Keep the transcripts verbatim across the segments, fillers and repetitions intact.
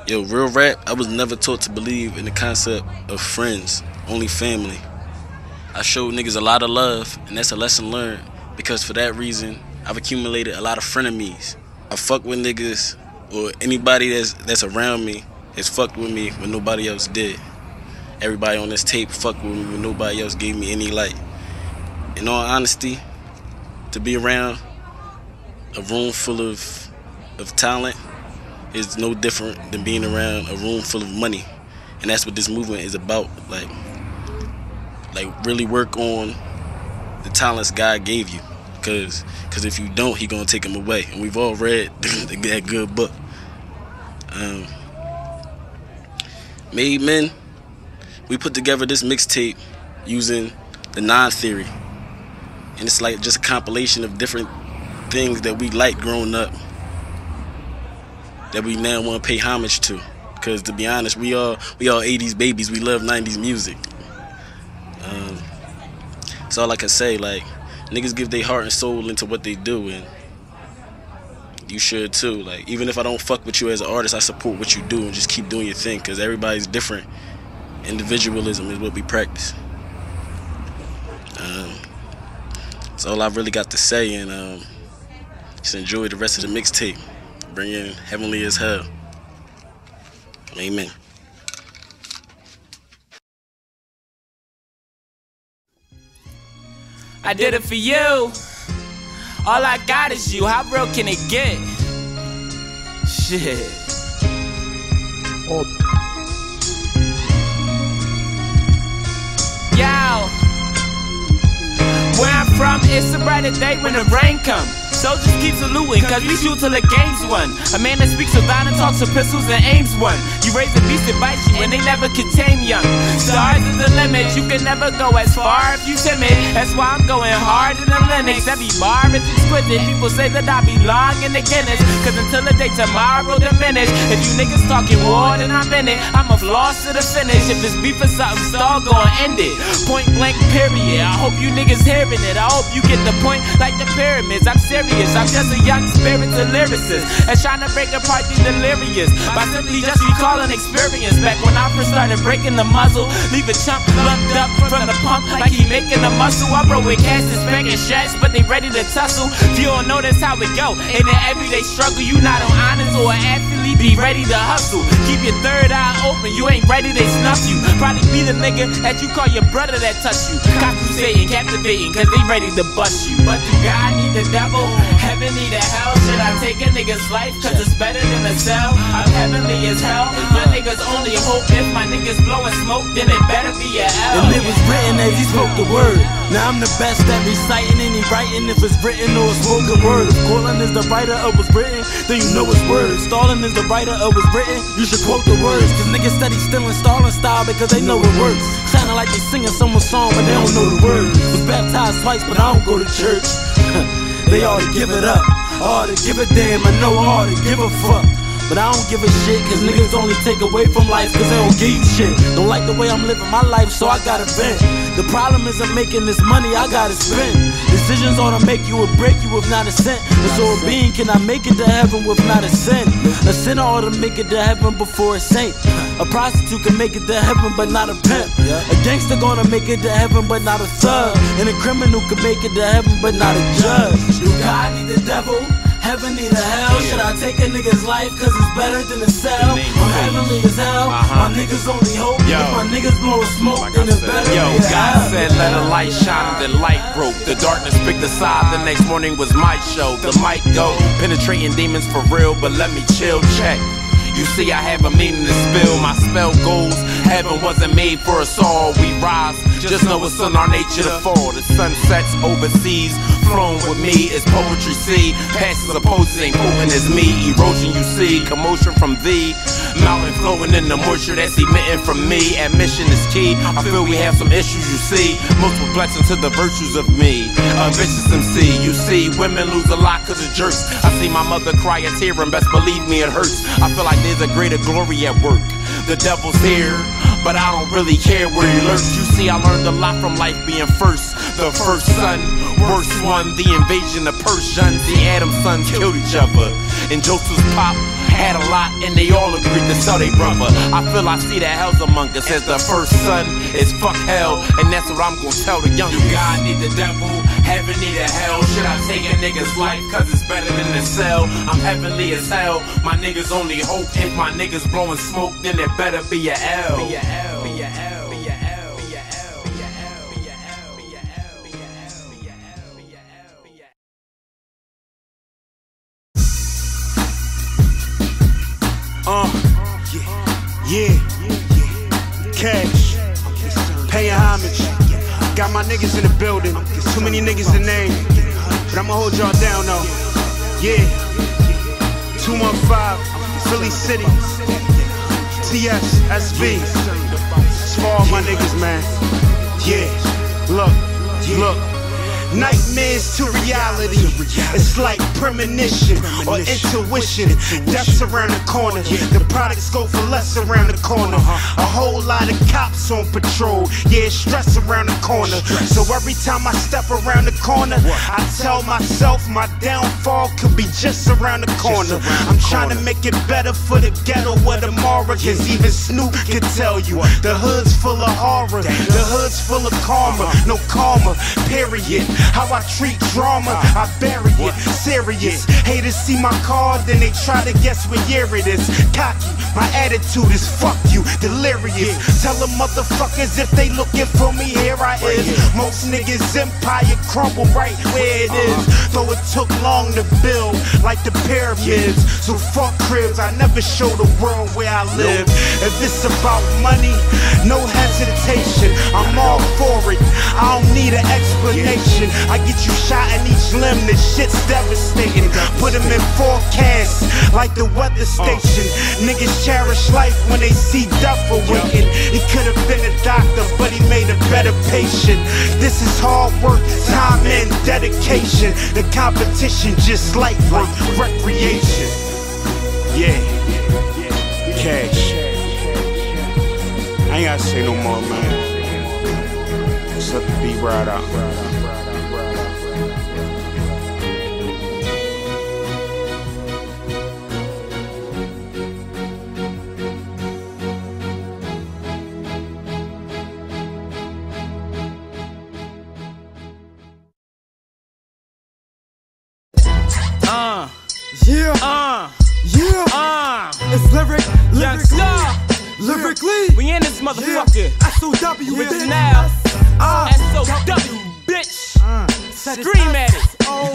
Yo, real rap, I was never taught to believe in the concept of friends, only family. I showed niggas a lot of love, and that's a lesson learned, because for that reason, I've accumulated a lot of frenemies. I fuck with niggas, or anybody that's, that's around me has fucked with me when nobody else did. Everybody on this tape fucked with me when nobody else gave me any light. In all honesty, to be around a room full of, of talent is no different than being around a room full of money. And that's what this movement is about. Like, like really work on the talents God gave you. Cause, Cause if you don't, he gonna take them away. And we've all read that good book. Um, Made Men, we put together this mixtape using the non-theory. And it's like just a compilation of different things that we liked growing up, that we now want to pay homage to. Because to be honest, we all we all eighties babies. We love nineties music. Um, that's all I can say. Like, niggas give their heart and soul into what they do, and you should too. Like, even if I don't fuck with you as an artist, I support what you do and just keep doing your thing. Because everybody's different. Individualism is what we practice. Um, that's all I really got to say, and um, just enjoy the rest of the mixtape. Bring in Heavenly as Hell. Amen. I did it for you. All I got is you. How real can it get? Shit. Oh. Yo. Where I'm from, it's a brighter day when the rain comes. Soldiers keep saluting, cause we shoot till the game's won. A man that speaks of violence talks of pistols and aims one. You raise a beast and bite you, and they never can tame young. Stars is the limit, you can never go as far if you timid. That's why I'm going hard in the Linux. Every bar is exquisite. People say that I belong in the Guinness, cause until the day tomorrow diminish. If you niggas talking war, then I'm in it. I'm a floss to the finish. If it's beef or something, stall gon' end it. Point blank period. I hope you niggas hearing it. I hope you get the point like the pyramids. I'm serious. I'm just a young spirited lyricist and trying to break apart these delirious by simply just recalling experience back when I first started breaking the muzzle. Leave a chump lumped up from the pump like he making a muscle. I roll with cast and spanking shots, but they ready to tussle. If you don't know, that's how it go. In an everyday struggle, you not on honors or an athlete, be ready to hustle. Keep your third eye open, you ain't ready, they snuff you. Probably be the nigga that you call your brother that touch you. Crusading, captivating, cause they ready to bust you. But do God need the devil? Heaven need a hell? Should I take a nigga's life? Cause it's better than a cell. I'm heavenly as hell. Your niggas only hope if my niggas blowing smoke, then it better be a L. And it was written as he spoke the word. Now I'm the best at reciting any writing, if it's written or spoken word. If calling is the writer of what's written, then you know it's words. Stalling is the writer of what's written, you should quote the words. Cause niggas steady stealing stalling style because they know it works. Sounding like they singing someone's song but they don't know the words. Was baptized twice but I don't go to church. They ought to give it up, ought to give a damn, I know I ought to give a fuck. But I don't give a shit, cause niggas only take away from life cause they don't give you shit. Don't like the way I'm living my life, so I gotta vent. The problem isn't making this money, I gotta spend. Decisions ought to make you or break you if not a cent. And so a being cannot make it to heaven with not a sin. A sinner ought to make it to heaven before a saint. A prostitute can make it to heaven but not a pimp. A gangster gonna make it to heaven but not a thug. And a criminal can make it to heaven but not a judge. Do God need the devil? Heaven need a hell? Should I take a nigga's life cause it's better than a cell? I'm heavenly as hell. My niggas only hope. If my niggas blowing smoke, then it's better Yo, than a God hell. said let a light shine, then light broke. The darkness picked a side, the next morning was my show. The mic go, penetrating demons for real, but let me chill, check. You see I have a meaning to spill, my spell goes. Heaven wasn't made for us all, we rise. Just know it's in our nature to fall. The sun sets overseas, flown with me is poetry, see. Passes opposing, potent as me. Erosion you see, commotion from thee. Mountain flowing in the moisture that's emitting from me. Admission is key, I feel we have some issues you see. Most perplexing to the virtues of me. A vicious M C, you see. Women lose a lot cause of jerks. I see my mother cry a tear and best believe me it hurts. I feel like there's a greater glory at work. The devil's here, but I don't really care where he lurks. You see I learned a lot from life being first. The first son, worst one. The invasion of Persians, the Adam's sons killed each other. And Joseph's pop had a lot and they all agreed to sell their brother. I feel I see that hell's among us as the first son is fuck hell, and that's what I'm gonna tell the young. Do God need the devil? Heaven need a hell? Should I take a nigga's life cause it's better than the cell? I'm heavenly as hell. My niggas only hope if my niggas blowing smoke, then it better be a L. Be a L. Be a L. Be a L. Be a L. Be a L. Be a L. Be a L. Be a L. Be a L. Be a L. Be a L. Uh, yeah, yeah, cash, paying homage. Got my niggas in the building, too many niggas to name, but I'ma hold y'all down though. Yeah, two one five, Philly City, T S, S V. It's for all my niggas, man. Yeah, look, look. Nightmares to reality, it's like premonition or intuition. Death's around the corner, the products go for less around the corner. A whole lot of cops on patrol, yeah, stress around the corner. So every time I step around the corner, I tell myself my downfall could be just around the corner. I'm trying to make it better for the ghetto or tomorrow, cause even Snoop can tell you the hood's full of horror, the hood's full of karma, no karma, period. How I treat drama, I bury it, serious. Haters see my card, then they try to guess what year it is. Cocky, my attitude is fuck you, delirious. Tell them motherfuckers if they looking for me, here I is. Most niggas' empire crumble right where it is. Though it took long to build, like the pyramids. So fuck cribs, I never show the world where I live. If it's about money, no hesitation, I'm all for it. I don't need an explanation. I get you shot in each limb, this shit's devastating. Put them in forecasts like the weather station. Niggas cherish life when they see death awaiting. He could have been a doctor, but he made a better patient. This is hard work, time and dedication. The competition just light work, recreation. Yeah, cash. I ain't gotta say no more, man. Just let the beat ride out. Uh, Yeah, uh, yeah, uh, it's lyric, Young lyrically, Star, lyrically. we in this motherfucker. S O W With with it it now, Uh, S O W, bitch. uh, Scream at it.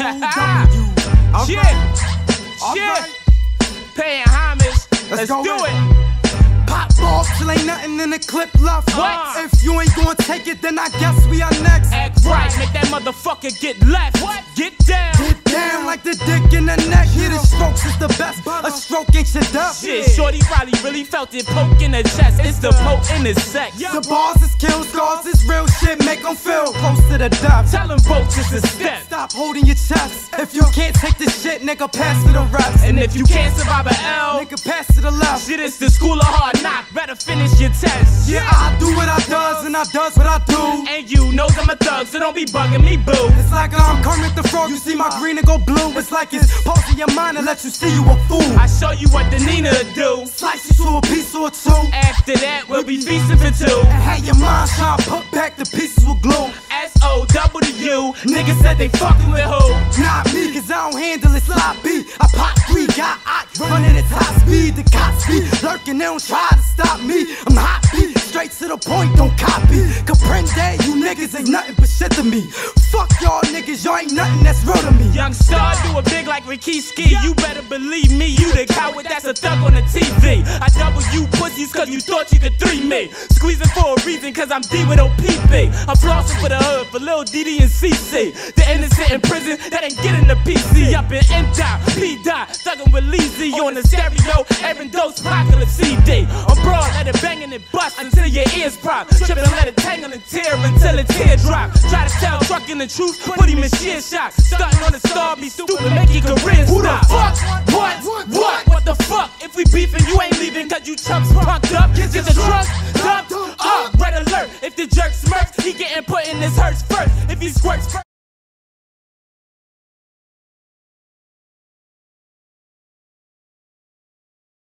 All Shit, right, all shit. right. Paying homage, let's go do in. it. Pop off till ain't nothing in the clip left. What? If you ain't gonna take it, then I guess we are next. Act right, make that motherfucker get left. What? Get down. Get down like the dick in the neck. Yeah, the strokes is the best. A stroke ain't shit up. Shit, shorty probably really felt it poke in the chest. It's the poke in his sex. The bars is kill scars, is real shit, make them feel close to the death. Tell them folks it's a step. Stop holding your chest. If you can't take this shit, nigga, pass to the rest. And if you can't survive an L, Nigga, pass to the left. shit, it's the school of hard knock. Better finish your test. Yeah, I do what I does, and I does what I do. And you knows I'm a thug, so don't be bugging me, boo. It's like I'm Kermit the Frog, you see my green and go blue. It's like it's pausing your mind and let you see you a fool. I show you what the Nina do. Slice you to a piece or two. After that, we'll be feasting for two. And have your mind try to put back the pieces with glue. S O W, niggas said they fucking with who? Not me, cause I don't handle it sloppy. I pop three, got I running at top speed. The cops be lurking, they don't try to stop me. I'm hot beat, straight to the point, don't copy. Comprende, you niggas ain't nothing but shit to me. Fuck y'all niggas, y'all ain't nothing that's real to me. Young Star do it big like Ricky Ski. You better believe me, you the coward that's a thug on the T V. I double you pussies cause you thought you could three me. Squeezing for a reason cause I'm D with O P P. I'm flossing for the hood for Lil D D and C C. The innocent in prison that ain't getting the P C. Up in M-Dot, P-Dot, thuggin' with Leezy on the stereo. Aaron Dose, Apocalypse C D. I'm broad, let it bang and it bust until your ears pop. Trippin', let it tangle and tear until a tear drop. Try to tell truckin' the truth, put him in shit shock. Stuntin' on the star, be stupid, make your career stop. Who the fuck? What? What? What the fuck? If we beefin', you ain't leaving cause you chumps punked up. Get the trunk dumped up. Red alert. If the jerk smirks, he getting put in his hurts first. If he squirts first.